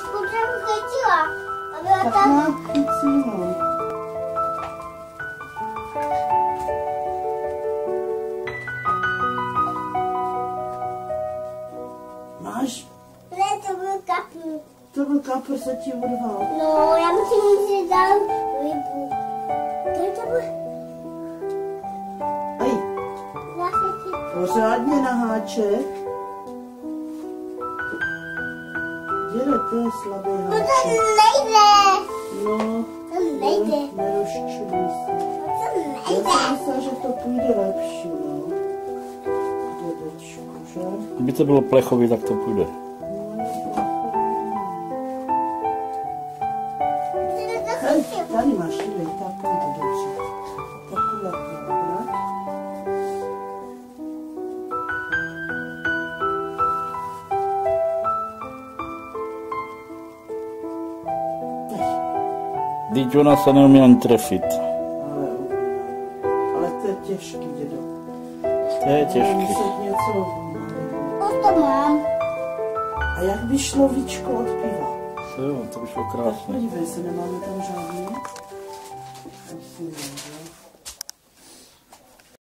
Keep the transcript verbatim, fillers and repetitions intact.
jsem chytila. A byla Tak tam... má chycíno. Máš? Ne, to byl kapr. To byl kapr, se ti urval. No, já musím si dát rybu. To je to byl... Ej, Zase ti... pořádně na háček. Děle, to je slabý No to háček. nejde. No, To nejde. nerozčiluj se. To Já nejde. jsem myslela, že to půjde lepší, no. Dědečku, že? Kdyby to bylo plechový, tak to půjde. Hej, tady máš, dívej, tak půjde dobře. Takhle to, tak? Vždyť ona se neumí ani trefit. Ale, ale to je těžký, dědo. To je těžký. Muset něco umět. Už to mám. A jak by šlo víčko od piva? Jo, to by šlo krásně. Podívej se, nemáme tam žádný. Asi ne, že?